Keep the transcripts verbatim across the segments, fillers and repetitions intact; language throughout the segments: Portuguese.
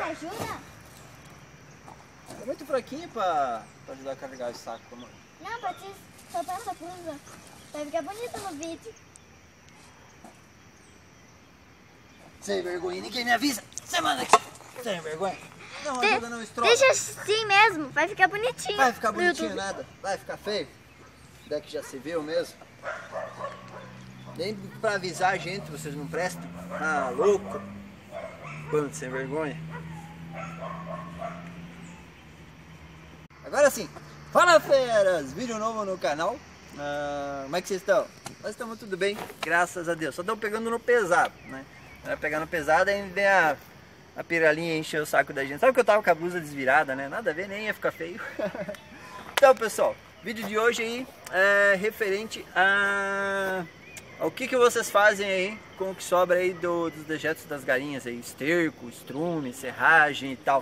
ajuda? É muito fraquinho pra, pra ajudar a carregar esse saco, mano. Não, pra te soltar essa blusa. Vai ficar bonita no vídeo. Sem vergonha, ninguém me avisa. Você manda aqui. Sem vergonha. Não ajuda, não estroga. Deixa assim mesmo, vai ficar bonitinho. Vai ficar bonitinho nada, vai ficar feio. Daqui já se viu mesmo. Nem pra avisar a gente, vocês não prestam. Ah, louco. Bando sem vergonha. Agora sim, fala feras! Vídeo novo no canal. Ah, como é que vocês estão? Nós estamos tudo bem, graças a Deus. Só estamos pegando no pesado, né? Vai pegar no pesado, aí vem a, a piralhinha encher o saco da gente. Sabe que eu tava com a blusa desvirada, né? Nada a ver, nem ia ficar feio. Então, pessoal, vídeo de hoje aí é referente a... ao que, que vocês fazem aí com o que sobra aí do, dos dejetos das galinhas aí, esterco, estrume, serragem e tal.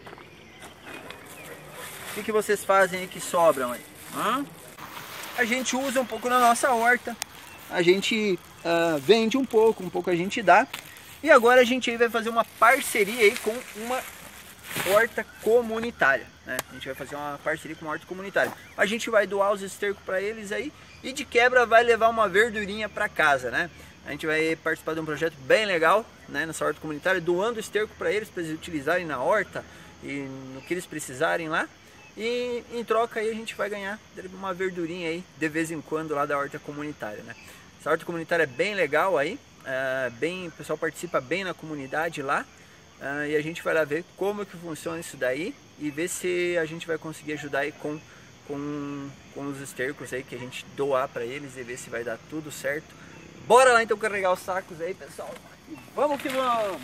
O que, que vocês fazem aí que sobram aí? Hã? A gente usa um pouco na nossa horta, a gente uh, vende um pouco, um pouco a gente dá. E agora a gente aí vai fazer uma parceria aí com uma horta comunitária, né? A gente vai fazer uma parceria com uma horta comunitária. A gente vai doar os estercos para eles aí e de quebra vai levar uma verdurinha para casa, né? A gente vai participar de um projeto bem legal, né, nessa horta comunitária, doando esterco para eles, para eles utilizarem na horta e no que eles precisarem lá. E em troca aí a gente vai ganhar uma verdurinha aí de vez em quando lá da horta comunitária, né? Essa horta comunitária é bem legal aí, é bem, o pessoal participa bem na comunidade lá. Uh, e a gente vai lá ver como que funciona isso daí e ver se a gente vai conseguir ajudar aí com, com, com os estercos aí que a gente doar para eles e ver se vai dar tudo certo. Bora lá então carregar os sacos aí, pessoal. E vamos que vamos!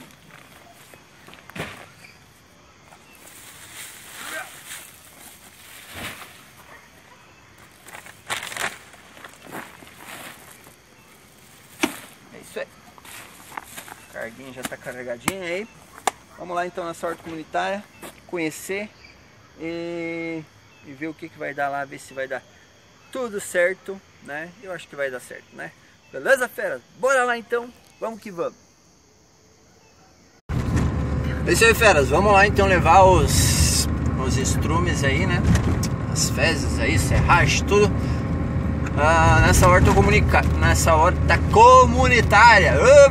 É isso aí. A carguinha já está carregadinha aí. Vamos lá então nessa horta comunitária, conhecer e, e ver o que, que vai dar lá, ver se vai dar tudo certo, né? Eu acho que vai dar certo, né? Beleza, fera? Bora lá então, vamos que vamos! É isso aí, feras, vamos lá então levar os, os estrumes aí, né? As fezes aí, serragem, tudo ah, nessa horta comunitária, nessa horta comunitária.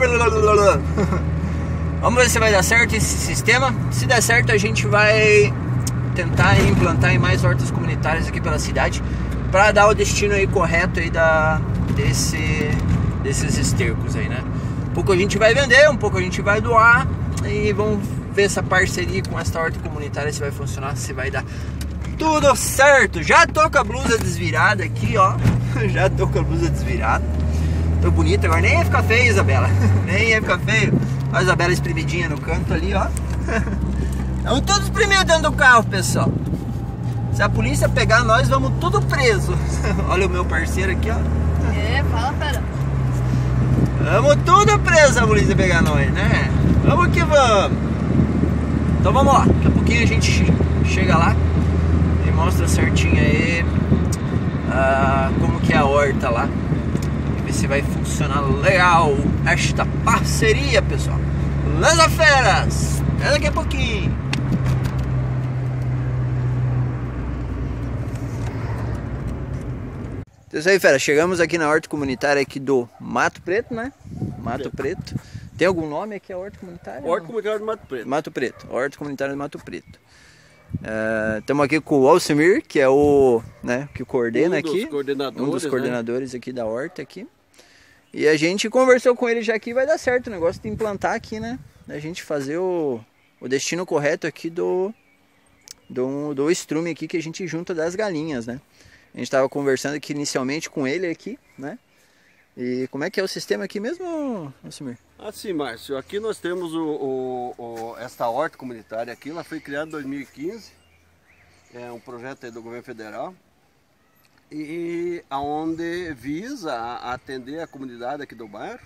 Vamos ver se vai dar certo esse sistema. Se der certo, a gente vai tentar implantar em mais hortas comunitárias aqui pela cidade para dar o destino aí correto aí da, desse, desses estercos aí, né? Um pouco a gente vai vender, um pouco a gente vai doar e vamos ver essa parceria com essa horta comunitária se vai funcionar, se vai dar tudo certo. Já tô com a blusa desvirada aqui, ó. Já tô com a blusa desvirada. Tô bonita agora, nem ia ficar feio, Isabela. Nem ia ficar feio. Olha a Isabela espremidinha no canto ali, ó. Estamos todos espremidos dentro do carro, pessoal. Se a polícia pegar nós, vamos tudo preso. Olha o meu parceiro aqui, ó. É, fala, pera. Vamos tudo preso se a polícia pegar nós, né? Vamos que vamos. Então vamos lá. Daqui a pouquinho a gente chega lá e mostra certinho aí ah, como que é a horta lá. Ver se vai funcionar legal esta parceria, pessoal. Beleza, feras? Até daqui a pouquinho. Então é isso aí, fera. Chegamos aqui na horta comunitária aqui do Mato Preto, né? Mato Preto. Tem algum nome aqui a horta comunitária? Horta comunitária do Mato Preto. Mato Preto. Horta comunitária do Mato Preto. Estamos uh, aqui com o Alcimir, que é o, né, que coordena um aqui. Dos coordenadores, um dos coordenadores, né, aqui da horta aqui. E a gente conversou com ele já que vai dar certo o negócio de implantar aqui, né? A gente fazer o, o destino correto aqui do, do, do estrume aqui que a gente junta das galinhas, né? A gente estava conversando aqui inicialmente com ele aqui, né? E como é que é o sistema aqui mesmo, Alcimir? Assim, Márcio, aqui nós temos o, o, o, esta horta comunitária aqui, ela foi criada em dois mil e quinze, é um projeto aí do governo federal, e aonde visa atender a comunidade aqui do bairro.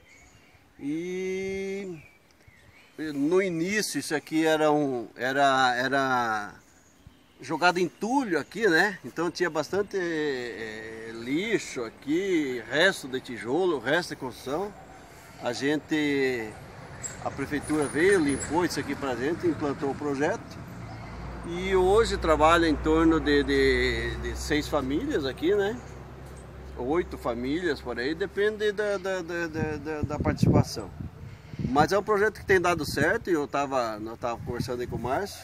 E no início isso aqui era um era era jogado entulho aqui, né? Então tinha bastante é, lixo aqui, resto de tijolo, resto de construção. A gente a prefeitura veio, limpou isso aqui pra gente, implantou o projeto. E hoje trabalha em torno de, de, de seis famílias aqui, né? Oito famílias por aí, depende da, da, da, da, da participação. Mas é um projeto que tem dado certo, e eu estava eu tava conversando aí com o Márcio,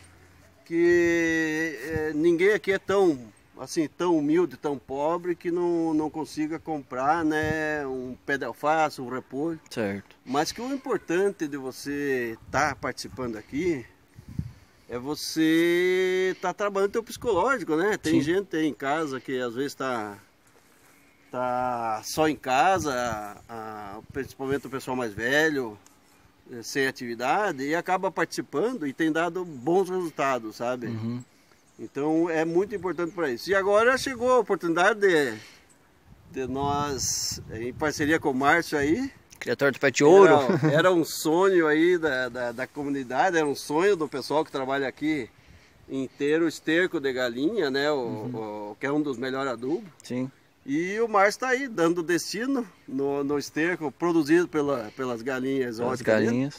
que é, ninguém aqui é tão, assim, tão humilde, tão pobre, que não, não consiga comprar, né, um pé de alface, um repolho. Certo. Mas que o importante de você estar tá participando aqui é você estar tá trabalhando o teu psicológico, né? Tem Sim. gente aí em casa que às vezes está tá só em casa, a, a, principalmente o pessoal mais velho, sem atividade, e acaba participando e tem dado bons resultados, sabe? Uhum. Então é muito importante para isso. E agora chegou a oportunidade de, de nós, em parceria com o Márcio aí, Criatório do Pé de Ouro. Era, era um sonho aí da, da, da comunidade, era um sonho do pessoal que trabalha aqui em ter o esterco de galinha, né? O, uhum. o, que é um dos melhores adubos. Sim. E o Márcio está aí dando destino no, no esterco produzido pela, pelas galinhas. Pelas galinhas.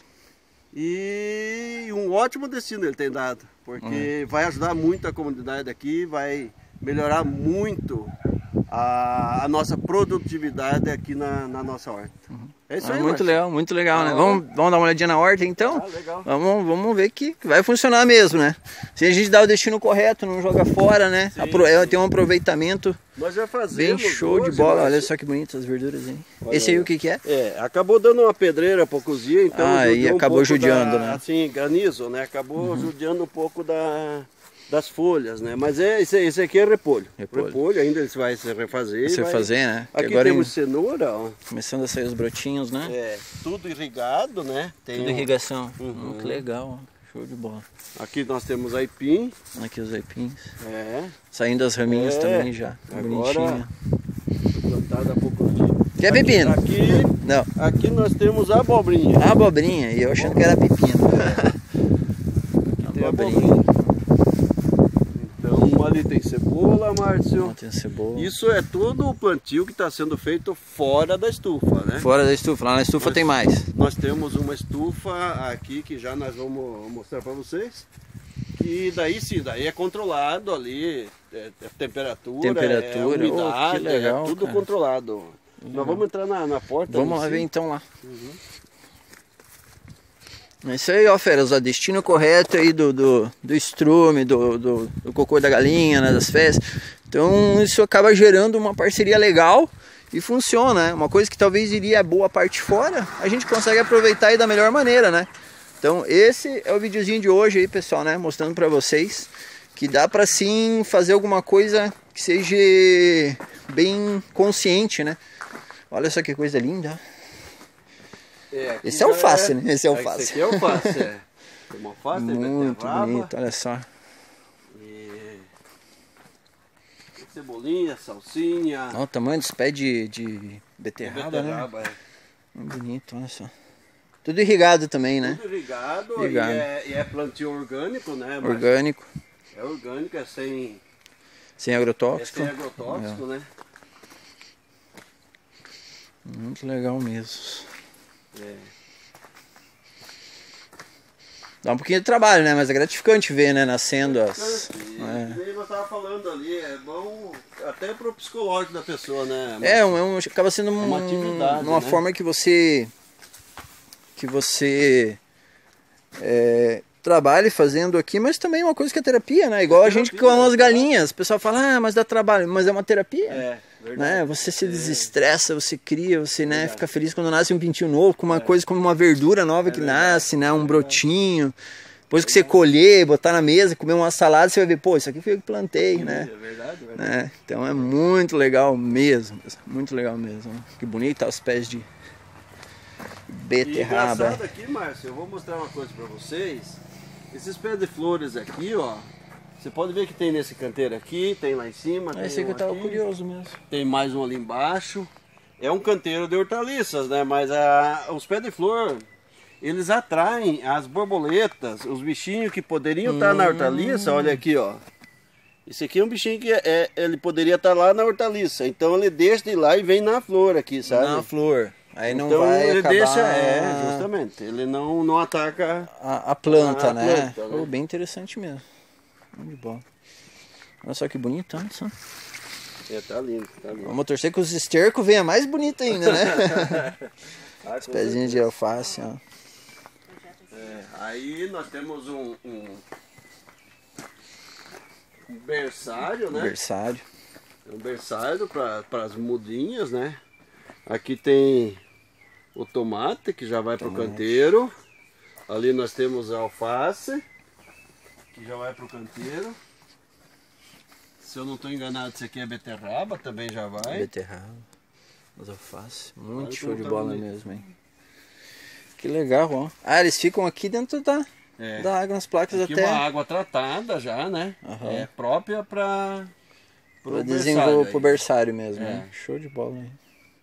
E um ótimo destino ele tem dado, porque uhum. vai ajudar muito a comunidade aqui, vai melhorar muito a, a nossa produtividade aqui na, na nossa horta. Uhum. É isso ah, aí, muito Márcio. legal, muito legal, né? Vamos, vamos dar uma olhadinha na horta então? Ah, legal. Vamos, vamos ver que vai funcionar mesmo, né? Se a gente dá o destino correto, não joga fora, né? Sim, Apro sim. Tem um aproveitamento Nós já fazemos bem show hoje, de bola. Márcio. Olha só que bonitas as verduras aí. Olha Esse aí, aí o que que é? É, acabou dando uma pedreira para cozinhar, então ah, e acabou um judiando, da, né? Assim, granizo, né? Acabou uhum. judiando um pouco da... das folhas, né? Mas é, esse, esse aqui é repolho. repolho. Repolho, ainda ele vai se refazer. Se vai... refazer, né? Aqui agora temos em... cenoura, ó. Começando a sair os brotinhos, né? É, tudo irrigado, né? Tem tudo um... irrigação. Uhum. Hum, que legal, show de bola. Aqui nós temos aipim. Aqui os aipins. É. Saindo as raminhas é. também já. Agora, plantada há pouco dia. Quer pepino? Aqui, Não. Aqui nós temos a abobrinha. A abobrinha, e eu achando que era pepino. É. Tem abobrinha. Então ali tem cebola, Márcio. Tem cebola. Isso é todo o plantio que está sendo feito fora da estufa, né? Fora da estufa, lá na estufa nós, tem mais. Nós temos uma estufa aqui que já nós vamos mostrar para vocês. Que daí sim, daí é controlado ali, é, é temperatura, temperatura, é umidade, oh, que legal, é tudo cara. controlado. Legal. Nós vamos entrar na, na porta. Vamos lá ver então lá. Uhum. É isso aí, ó, feras, o destino correto aí do, do, do estrume, do, do, do cocô da galinha, né, das fezes. Então isso acaba gerando uma parceria legal e funciona, né? Uma coisa que talvez iria boa parte fora, a gente consegue aproveitar aí da melhor maneira, né? Então esse é o videozinho de hoje aí, pessoal, né? Mostrando pra vocês que dá pra sim fazer alguma coisa que seja bem consciente, né? Olha só que coisa linda. É, esse é alface, é... né? Esse é alface. Esse aqui é alface, é. Tem uma alface, tem muito beterraba. bonito, olha só. E... cebolinha, salsinha. Olha o tamanho dos pés de, de beterraba, beterraba, né? É. Muito bonito, olha só. Tudo irrigado também, né? Tudo irrigado, irrigado. E, é, e é plantio orgânico, né? Orgânico. É orgânico, é sem... Sem agrotóxico. É sem agrotóxico, é. né? Muito legal mesmo. É. Dá um pouquinho de trabalho, né? Mas é gratificante ver, né? Nascendo as... E, é. Eu estava falando ali, é bom até para o psicológico da pessoa, né? É, um, é um, acaba sendo um, uma atividade, uma né? forma que você... Que você... É, trabalhe fazendo aqui, mas também é uma coisa que é terapia, né? Igual é a gente com as galinhas. O pessoal fala, ah, mas dá trabalho. Mas é uma terapia. É, verdade. Né? Você se desestressa, você cria, você, né, fica feliz quando nasce um pintinho novo, com uma é. coisa como uma verdura nova é que verdade. nasce, né? Um brotinho. Depois que você colher, botar na mesa, comer uma salada, você vai ver, pô, isso aqui foi eu que plantei, né? É verdade, verdade. Né? Então é muito legal mesmo. Muito legal mesmo. Que bonito tá os pés de beterraba. E engraçado aqui, Márcio, eu vou mostrar uma coisa pra vocês. Esses pés de flores aqui, ó, você pode ver que tem nesse canteiro aqui, tem lá em cima. É esse um que eu tava aqui, curioso mesmo. Tem mais um ali embaixo. É um canteiro de hortaliças, né? Mas a, os pés de flor, eles atraem as borboletas, os bichinhos que poderiam estar hum. na hortaliça. Olha aqui, ó. Esse aqui é um bichinho que é, ele poderia estar lá na hortaliça. Então ele deixa de ir lá e vem na flor aqui, sabe? Na flor. Aí não então vai ele acabar deixa, é, justamente, ele não, não ataca a, a planta, a né? planta, Pô, né? bem interessante mesmo. Muito bom. Olha só que bonito, olha só. É, tá lindo, tá lindo. Vamos torcer que os estercos venham mais bonito ainda, né? Ah, Os com pezinhos de certeza. alface, ó. É, aí nós temos um, um, um berçário, né? Versário. Um berçário para as mudinhas, né? Aqui tem o tomate que já vai para o canteiro. Ali nós temos a alface que já vai para o canteiro. Se eu não estou enganado, isso aqui é beterraba, também já vai. Beterraba. As alface. Muito Olha show como de tá bola bonito. mesmo, hein? Que legal, ó. Ah, eles ficam aqui dentro da, É. da água, nas placas Aqui até uma água tratada já, né? Aham. É própria para pra desenvolver pro berçário mesmo, É. né? Show de bola, hein?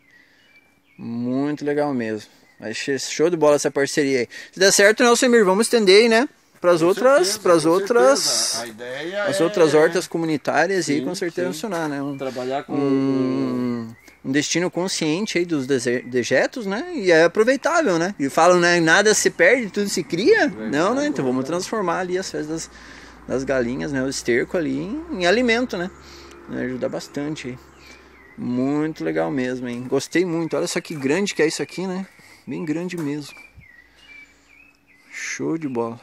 Muito legal mesmo. Achei show de bola essa parceria aí. Se der certo, né, Alcemir, vamos estender aí, né? Para as outras, para as outras, A ideia as é outras hortas comunitárias e Sim, com certeza sim. funcionar, né? Um, trabalhar com um, um destino consciente aí dos dese- dejetos, né? E é aproveitável, né? E falam, né? Nada se perde, tudo se cria. Não, né? Então vamos transformar ali as fezes das, das galinhas, né? O esterco ali em, em alimento, né? Ajuda bastante aí. Muito legal mesmo, hein? Gostei muito. Olha só que grande que é isso aqui, né? Bem grande mesmo. Show de bola.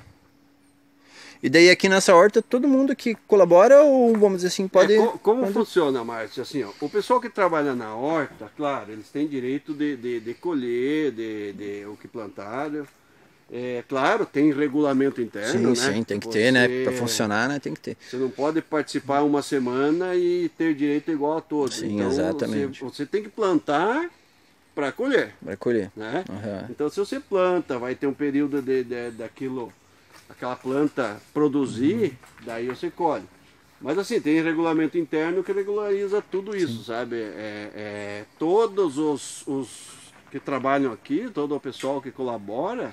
E daí aqui nessa horta todo mundo que colabora ou vamos dizer assim pode... É, co- como pode... funciona, Márcio? Assim, ó, o pessoal que trabalha na horta, claro, eles têm direito de, de, de colher de, de o que plantaram. É, claro, tem regulamento interno, Sim, né? sim, tem que Você- ter, né? Para funcionar, né? Tem que ter. Você não pode participar uma semana e ter direito igual a todos. Sim, então, exatamente. Você, você tem que plantar para colher, Vai colher. né? Aham. Então, se você planta, vai ter um período de, de, daquilo, aquela planta produzir, daí você colhe. Mas assim, tem regulamento interno que regulariza tudo isso, sabe? É, é, todos os, os que trabalham aqui, todo o pessoal que colabora,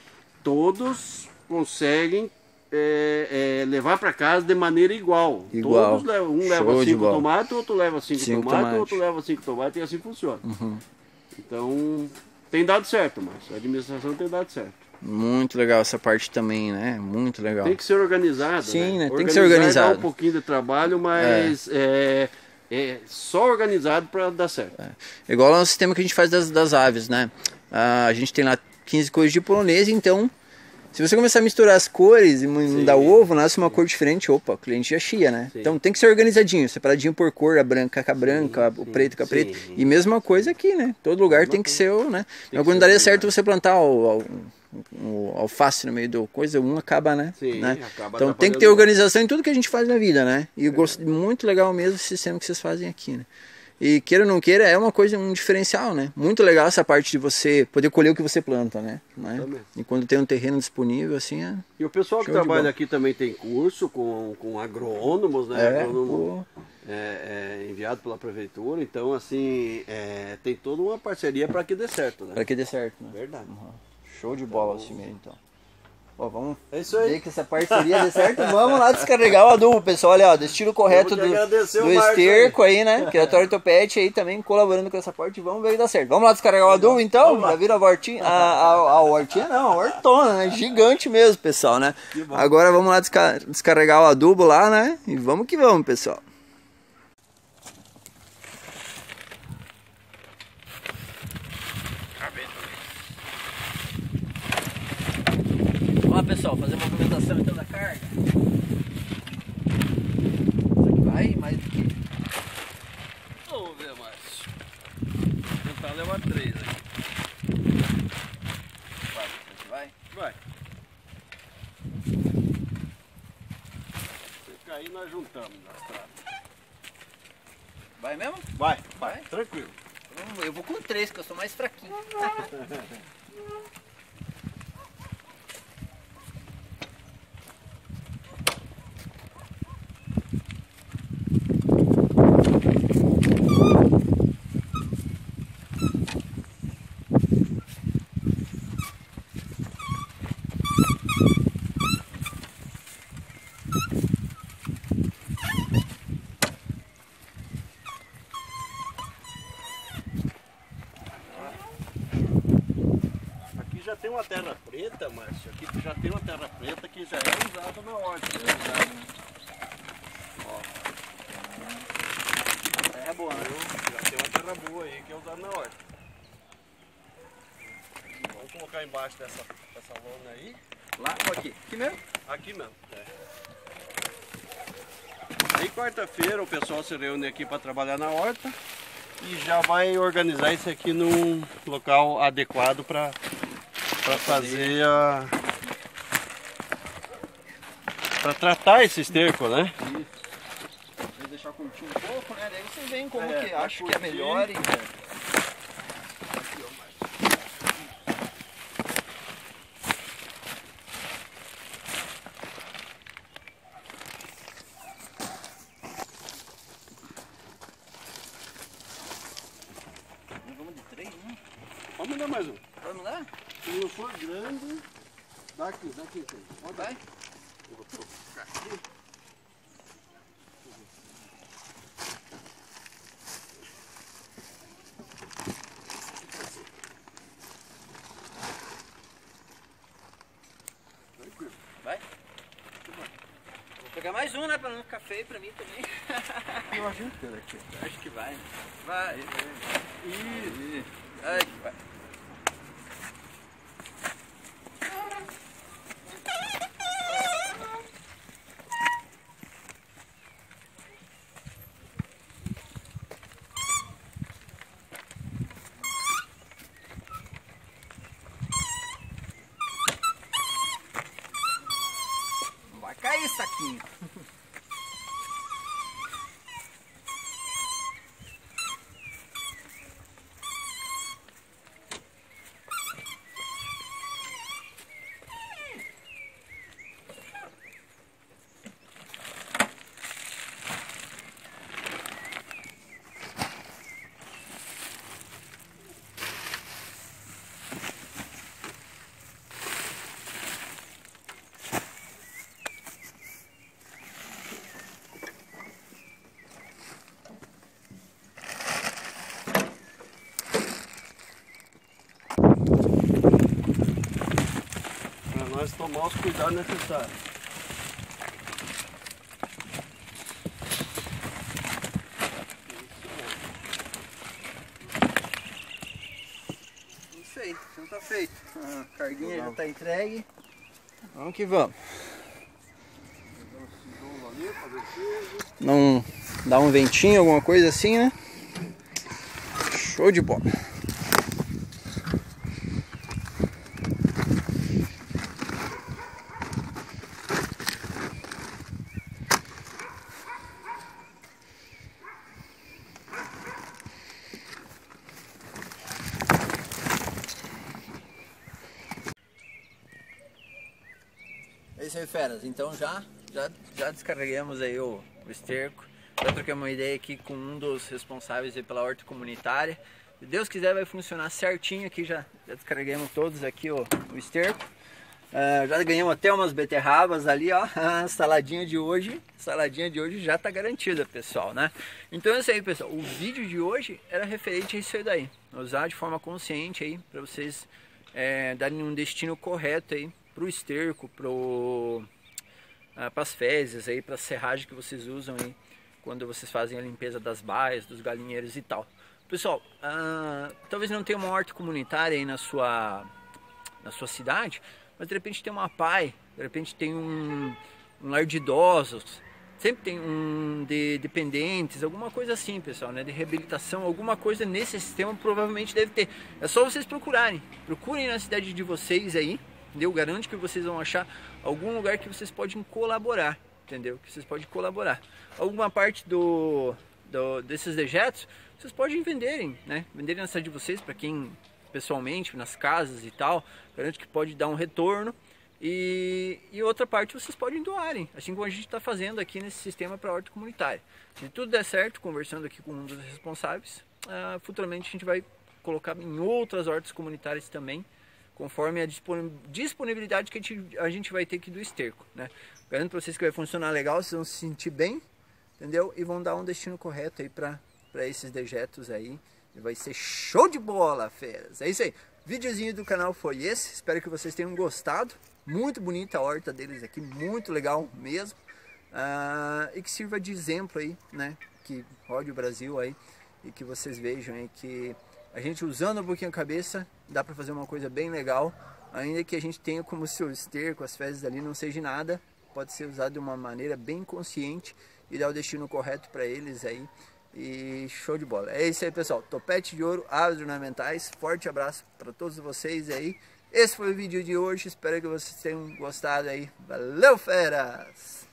todos conseguem é, é, levar para casa de maneira igual. Igual. Todos levam, um Show leva de cinco bola. tomates, outro leva cinco, Cinco tomates, tomates. outro leva cinco tomates e assim funciona. Uhum. Então, tem dado certo, Márcio. A administração tem dado certo. Muito legal essa parte também, né? Muito legal. Tem que ser organizado. Sim, né? Tem que Organizar ser organizado. Dá um pouquinho de trabalho, mas é, é só organizado para dar certo. É. Igual ao sistema que a gente faz das, das aves, né? Ah, a gente tem lá quinze cores de polonês, então se você começar a misturar as cores e mandar o ovo, nasce uma cor diferente, opa, o cliente já chia, né? Sim. Então tem que ser organizadinho, separadinho por cor, a branca com a branca, o preto com a sim. preta. E mesma coisa aqui, né? Todo lugar tem que ser, o, né? Mas quando daria certo você plantar o, o, o alface no meio do coisa, um acaba, né? Sim, né? acaba Então tem que ter atrapalhando. organização em tudo que a gente faz na vida, né? E eu gosto muito legal mesmo esse sistema que vocês fazem aqui, né? E queira ou não queira, é uma coisa, um diferencial, né? Muito legal essa parte de você poder colher o que você planta, né? né? Exatamente. E quando tem um terreno disponível, assim, é... E o pessoal que Show de trabalha bola. aqui também tem curso com, com agrônomos, né? É, Agrônomo pô. é, é, enviado pela prefeitura. Então, assim, é, tem toda uma parceria para que dê certo, né? Pra que dê certo, né? Verdade. Show de bola assim mesmo, então. Ó, vamos É isso aí. ver que essa parceria dê certo. Vamos lá descarregar o adubo, pessoal. Olha, ó, destino correto Temos do, que agradecer do o Marcos esterco aí, né? Criatório Topete aí também colaborando com essa parte. Vamos ver que dá certo. Vamos lá descarregar o adubo, então? Já viram a hortinha? A, a, a hortinha não, a hortona, né? Gigante mesmo, pessoal, né? Agora vamos lá desca descarregar o adubo lá, né? E vamos que vamos, pessoal. Vamos lá, pessoal, fazer a movimentação então da carga. Isso aqui vai mais do que... Vamos ver, Márcio. Vou tentar levar três aqui. Vai, isso aqui vai. Vai. Se cair, nós juntamos nas traves. Vai mesmo? Vai, vai. Tranquilo. Vamos- Eu vou com três, que eu sou mais fraquinho. já tem uma terra preta que já é usada na horta. Né? Ó. É boa, né? Já tem uma terra boa aí que é usada na horta. Vamos colocar embaixo dessa, dessa lona aí. Lá ou aqui? Aqui mesmo? Aqui mesmo. É. Aí quarta-feira o pessoal se reúne aqui para trabalhar na horta e já vai organizar isso aqui num local adequado para para fazer a para tratar esse esterco, né? Isso. Vou deixar curtir um pouco, né? Daí vocês veem como É, que pra acho que é curtir. melhor. E... Vamos de três, né? Vamos dar mais um. Vamos lá? Se não for grande, dá aqui, dá aqui. Ó, Vai. Eu vou colocar aqui. Vai. Vou pegar mais um, né? Pra não ficar feio pra mim também. Eu acho inteiro aqui. Acho que vai. Vai. Ih. Ai, que vai. Vai cair, saquinho. Para nós tomar os cuidados necessários. Isso aí, então tá feito. A carguinha já tá entregue. Vamos que vamos. Não dá um ventinho, alguma coisa assim, né? Show de bola. É isso aí, feras. Então já, já, já descarregamos aí o, o esterco. Já troquei uma ideia aqui com um dos responsáveis aí pela horta comunitária. Se Deus quiser vai funcionar certinho aqui. Já, já descarregamos todos aqui o, o esterco. Uh, já ganhamos até umas beterrabas ali, ó. A saladinha de hoje, saladinha de hoje já tá garantida, pessoal, né? Então é isso aí, pessoal. O vídeo de hoje era referente a isso aí daí. Usar de forma consciente aí para vocês é, darem um destino correto aí pro esterco, pro ah, para as fezes aí, para a serragem que vocês usam aí quando vocês fazem a limpeza das baias, dos galinheiros e tal. Pessoal, ah, talvez não tenha uma horta comunitária aí na sua na sua cidade, mas de repente tem uma P A I, de repente tem um, um lar de idosos, sempre tem um de dependentes, alguma coisa assim, pessoal, né, de reabilitação, alguma coisa nesse sistema provavelmente deve ter. É só vocês procurarem, procurem na cidade de vocês aí. Eu garanto que vocês vão achar algum lugar que vocês podem colaborar, entendeu? Que vocês podem colaborar. Alguma parte do, do desses dejetos, vocês podem venderem, né? Venderem na cidade de vocês, para quem pessoalmente, nas casas e tal. Garanto que pode dar um retorno. E, e outra parte vocês podem doarem, assim como a gente está fazendo aqui nesse sistema para a horta comunitária. Se tudo der certo, conversando aqui com um dos responsáveis, uh, futuramente a gente vai colocar em outras hortas comunitárias também, conforme a disponibilidade que a gente, a gente vai ter aqui do esterco, né? Garanto para vocês que vai funcionar legal, vocês vão se sentir bem, entendeu? E vão dar um destino correto aí para esses dejetos aí. E vai ser show de bola, feras! É isso aí. Videozinho do canal foi esse. Espero que vocês tenham gostado, Muito bonita a horta deles aqui, muito legal mesmo. Uh, e que sirva de exemplo aí, né? Que rode o Brasil aí e que vocês vejam aí que a gente usando um pouquinho a cabeça dá para fazer uma coisa bem legal, ainda que a gente tenha como seu esterco, as fezes ali não seja nada, pode ser usado de uma maneira bem consciente e dar o destino correto para eles aí. E show de bola. É isso aí, pessoal. Topete de ouro, aves ornamentais. Forte abraço para todos vocês aí. Esse foi o vídeo de hoje. Espero que vocês tenham gostado aí. Valeu, feras!